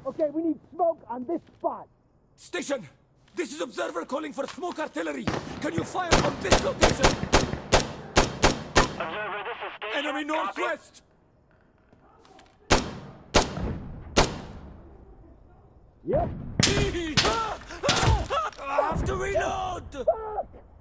Okay, we need smoke on this spot. Station! This is Observer calling for smoke artillery. Can you fire on this location? Observer, this is Station. Enemy northwest! Yep. I have to reload! Fuck!